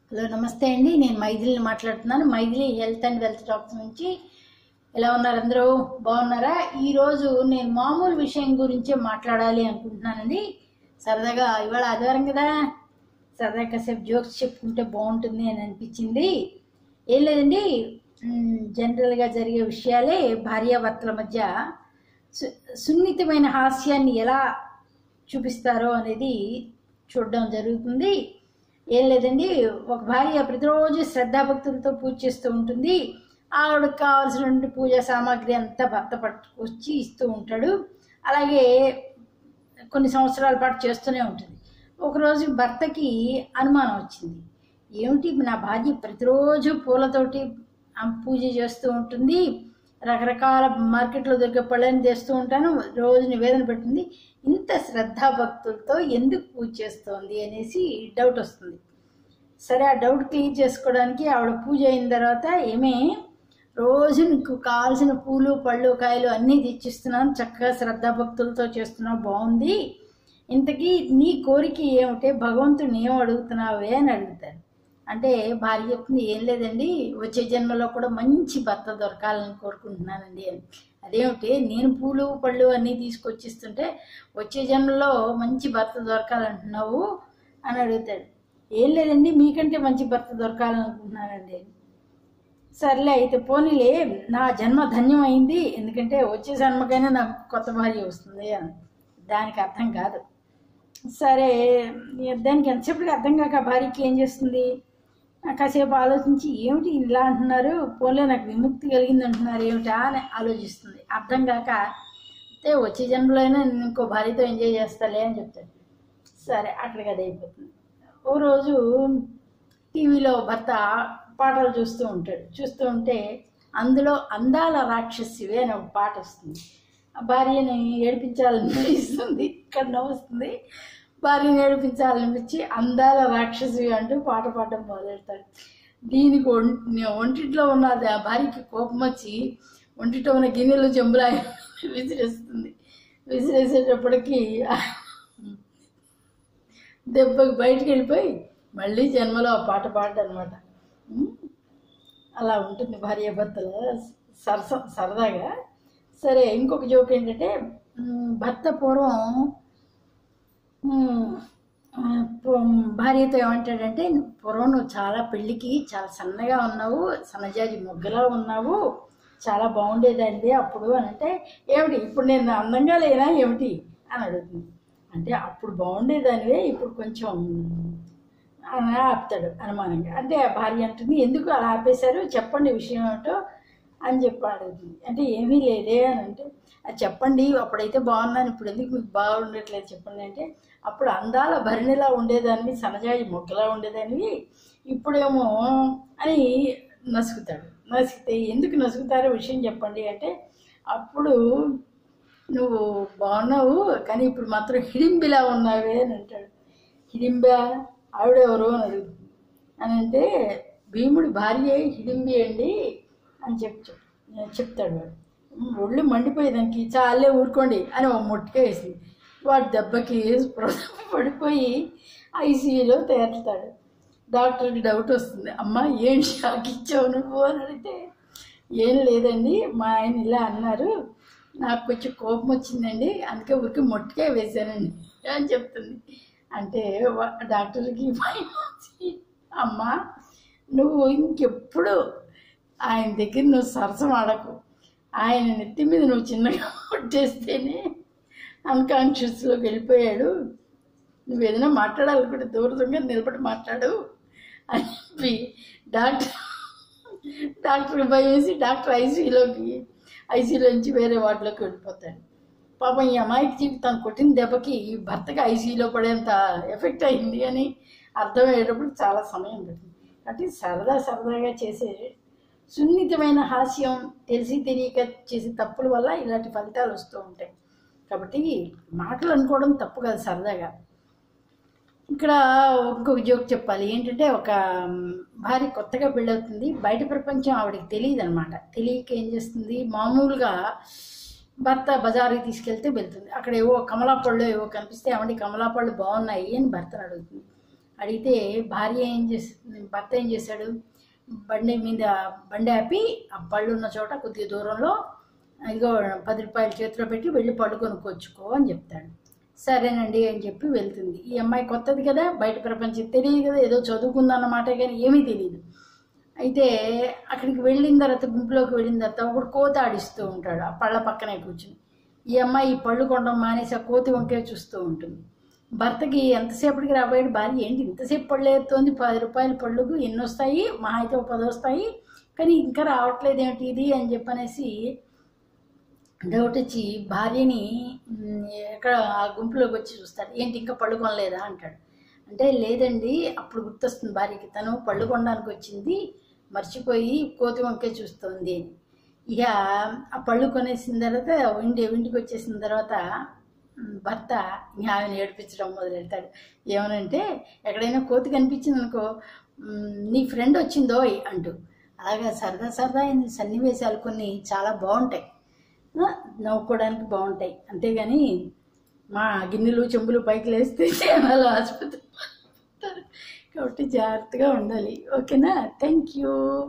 Hello నమస్తే అండి, నేను మైథిలిని మాట్లాడుతున్నాను. Mythili health and wealth talks నుంచి. ఎలా ఉన్నారు అందరూ? బాగున్నారా? ఈరోజు నేను మామూలు విషయం గురించే మాట్లాడాలి అనుకుంటున్నానండి. సరదాగా ఇవాళ ఆదివారం కదా, సరదాగా కాసేపు జోక్స్ చెప్పుకుంటే బాగుంటుంది అని అనిపించింది. ఏం లేదండి, జనరల్గా జరిగే విషయాలే. భార్యాభర్తల మధ్య సున్నితమైన హాస్యాన్ని ఎలా చూపిస్తారో అనేది చూడడం జరుగుతుంది. ఏం లేదండి, ఒక భార్య ప్రతిరోజు శ్రద్ధాభక్తులతో పూజ చేస్తూ ఉంటుంది. ఆవిడకి కావాల్సినటువంటి పూజా సామాగ్రి అంతా భర్త పట్టుకొచ్చి ఇస్తూ ఉంటాడు. అలాగే కొన్ని సంవత్సరాల పాటు చేస్తూనే ఉంటుంది. ఒకరోజు భర్తకి అనుమానం వచ్చింది. ఏమిటి, నా భార్య ప్రతిరోజు పూలతోటి పూజ చేస్తూ ఉంటుంది, రకరకాల మార్కెట్లో దొరికే పళ్ళని తెస్తూ ఉంటాను, రోజు నివేదన పెట్టింది, ఇంత శ్రద్ధాభక్తులతో ఎందుకు పూజ చేస్తోంది అనేసి డౌట్ వస్తుంది. సరే, ఆ డౌట్ క్లియర్ చేసుకోవడానికి ఆవిడ పూజ అయిన తర్వాత, ఏమే రోజు నీకు కావాల్సిన పూలు పళ్ళు కాయలు అన్నీ తెచ్చిస్తున్నాను, చక్కగా శ్రద్ధాభక్తులతో చేస్తున్నావు, బాగుంది, ఇంతకీ నీ కోరిక ఏమిటే, భగవంతుని ఏం అడుగుతున్నావే అని అడుగుతారు. అంటే భార్య చెప్తుంది, ఏం లేదండి, వచ్చే జన్మలో కూడా మంచి భర్త దొరకాలని కోరుకుంటున్నానండి అని. అదేమిటి, నేను పూలు పళ్ళు అన్నీ తీసుకొచ్చిస్తుంటే వచ్చే జన్మలో మంచి భర్త దొరకాలంటున్నావు అని అడుగుతాడు. ఏం లేదండి, మీకంటే మంచి భర్త దొరకాలనుకుంటున్నానండి. సర్లే అయితే పోనీలే, నా జన్మ ధన్యం అయింది, ఎందుకంటే వచ్చే జన్మకైనా నాకు కొత్త భార్య వస్తుంది అని. దానికి అర్థం కాదు. సరే, దానికి ఎంతసేపటికి అర్థం కాక భార్యకి ఏం చేస్తుంది, కాసేపు ఆలోచించి, ఏమిటి ఇలా అంటున్నారు, పోలే నాకు విముక్తి కలిగింది అంటున్నారు ఏమిటా అని ఆలోచిస్తుంది. అర్థం కాక, అయితే వచ్చే జన్మలో అయినా నేను ఇంకో భార్యతో ఎంజాయ్ చేస్తాలే అని చెప్తాడు. సరే, అక్కడికి అది అయిపోతుంది. ఓ రోజు టీవీలో భర్త పాటలు చూస్తూ ఉంటాడు. చూస్తూ ఉంటే అందులో అందాల రాక్షసివే అని ఒక పాట వస్తుంది. భార్యని ఏడిపించాలనిపిస్తుంది, ఇక్కడ నవ్వుస్తుంది. భార్యని ఏడిపించాలనిపించి అందాల రాక్షసివి అంటూ పాట పాడడం మొదలెడతాడు. దీనికి ఒంటిట్లో ఉన్న భార్యకి కోపం వచ్చి ఒంటిట్లో ఉన్న గిన్నెలు చెంబులా విసిరేస్తుంది. విసిరేసేటప్పటికి దెబ్బకి బయటికి వెళ్ళిపోయి మళ్ళీ జన్మలో ఆ పాట పాడడం అనమాట. అలా ఉంటుంది భార్యాభర్తల సరదాగా. సరే, ఇంకొక జోక్ ఏంటంటే, భర్త పూర్వం భార్యతో ఏమంటాడంటే, పూర్వం నువ్వు చాలా పెళ్ళికి చాలా సన్నగా ఉన్నావు, సన్నజాజి మొగ్గలా ఉన్నావు, చాలా బాగుండేదండి అప్పుడు అని. అంటే ఏమిటి, ఇప్పుడు నేను అందంగా లేనా ఏమిటి అని అడుగుతుంది. అంటే అప్పుడు బాగుండేదానివే, ఇప్పుడు కొంచెం ఆపుతాడు అనుమానంగా. అంటే ఆ భార్య అంటుంది, ఎందుకు అలా ఆపేశారు, చెప్పండి విషయం ఏమిటో అని చెప్పి అడుగుతుంది. అంటే ఏమీ లేదే అని అంటే, అది చెప్పండి, అప్పుడైతే బాగున్నాను, ఇప్పుడు ఎందుకు మీకు బాగుండట్లేదు చెప్పండి అంటే, అప్పుడు అందాల భరణిలా ఉండేదాన్ని, సన్నజాజి మొగ్గలా ఉండేదానివి, ఇప్పుడేమో అని నసుకుతాడు. నసికితే, ఎందుకు నసుకుతారో విషయం చెప్పండి అంటే, అప్పుడు నువ్వు బాగున్నావు కానీ ఇప్పుడు మాత్రం హిడింబిలా ఉన్నావే అని అంటాడు. హిడింబా ఆవిడెవరు అని అడుగుతుంది. అని అంటే, భీముడి భార్య హిడింబి అండి అని చెప్తాడు వాడు. ఒళ్ళు మండిపోయి దానికి, చాలే ఊరుకోండి అని ఒక మొట్టిగా వేసింది. వాడు దెబ్బకి పడిపోయి ఐసీయూలో తేరుతాడు. డాక్టర్కి డౌట్ వస్తుంది, అమ్మ ఏం షాక్ ఇచ్చావు నువ్వు అని అడిగితే, ఏం లేదండి, మా ఆయన ఇలా అన్నారు, నాకు కొంచెం కోపం వచ్చిందండి, అందుకే ఊరికి మొట్టిగా వేశానండి అని చెప్తుంది. అంటే డాక్టర్కి భయం వచ్చి, అమ్మ నువ్వు ఇంకెప్పుడు ఆయన దగ్గర నువ్వు సరసం ఆడకు, ఆయన నెత్తి మీద నువ్వు చిన్నగా కొట్టేస్తేనే అన్కాన్షియస్లోకి వెళ్ళిపోయాడు, నువ్వు ఏదైనా మాట్లాడాలనుకుంటే దూరంగా నిలబడి మాట్లాడు అని చెప్పి డాక్టర్కి భయం వేసి డాక్టర్ ఐసీయూలో నుంచి వేరే వార్డులోకి వెళ్ళిపోతాడు. పాపం ఈ అమ్మాయికి జీవితాన్ని కొట్టిన దెబ్బకి భర్తకి ఐసీయూలో పడేంత ఎఫెక్ట్ అయింది అని అర్థమయ్యేటప్పుడు చాలా సమయం పడుతుంది. కాబట్టి సరదాగా చేసే సున్నితమైన హాస్యం, తెలిసి తెలియక చేసే తప్పుల వల్ల ఇలాంటి ఫలితాలు వస్తూ ఉంటాయి. కాబట్టి మాటలు అనుకోవడం తప్పు కాదు, సరదాగా. ఇక్కడ ఇంకొక జోక్ చెప్పాలి. ఏంటంటే, ఒక భార్య కొత్తగా పెళ్ళవుతుంది, బయట ప్రపంచం ఆవిడకి తెలియదు అనమాట. తెలియక ఏం చేస్తుంది, మామూలుగా భర్త బజారుకి తీసుకెళ్తే వెళ్తుంది. అక్కడ ఏవో కమలా పళ్ళు ఏవో కనిపిస్తే, ఏమండి కమలా పళ్ళు బాగున్నాయి అని భర్తను అడుగుతుంది. అడిగితే భర్త ఏం చేశాడు, బండి ఆపి ఆ పళ్ళు ఉన్న చోట కొద్దిగా దూరంలో ఇదిగో 10 రూపాయలు చేతిలో పెట్టి వెళ్ళి పళ్ళు కొనుక్కొచ్చుకో అని చెప్తాడు. సరేనండి అని చెప్పి వెళ్తుంది. ఈ అమ్మాయి కొత్తది కదా, బయట ప్రపంచం తెలియదు కదా, ఏదో చదువుకుందన్నమాట కానీ ఏమీ తెలియదు. అయితే అక్కడికి వెళ్ళిన తర్వాత, గుంపులోకి వెళ్ళిన తర్వాత ఒకడు కోత ఆడిస్తూ ఉంటాడు ఆ పళ్ళ పక్కనే కూర్చుని. ఈ అమ్మాయి ఈ పళ్ళు కొనడం మానేసి ఆ కోతి వంకే చూస్తూ ఉంటుంది. భర్తకి ఎంతసేపటికి రాబోయేది, భార్య ఏంటి ఇంతసేపు పళ్ళు ఏరుతోంది, 10 రూపాయల పళ్ళు ఎన్ని వస్తాయి, మహా అయితే 10 వస్తాయి, కానీ ఇంకా రావట్లేదు ఏమిటి ఇది అని చెప్పనేసి డౌట్ వచ్చి భార్యని ఎక్కడ ఆ గుంపులోకి వచ్చి చూస్తాడు. ఏంటి ఇంకా పళ్ళు కొనలేదా అంటాడు. అంటే లేదండి, అప్పుడు గుర్తొస్తుంది భార్యకి, తను పళ్ళు కొనడానికి వచ్చింది, మర్చిపోయి కోతి వంకే చూస్తుంది అని. ఇక ఆ పళ్ళు కొనేసిన తర్వాత ఇంటికి వచ్చేసిన తర్వాత భర్త ఆమెను ఏడిపించడం మొదలెడతాడు. ఏమనంటే, ఎక్కడైనా కోతి కనిపించింది అనుకో, నీ ఫ్రెండ్ వచ్చిందో అంటూ. అలాగా సరదా సన్నివేశాలు కొన్ని చాలా బాగుంటాయి, నవ్వుకోవడానికి బాగుంటాయి. అంతేగాని మా గిన్నెలు చెంబులు పైకి లేస్తే జనాలు ఆసుపత్రి కాబట్టి జాగ్రత్తగా ఉండాలి. ఓకేనా? Thank you.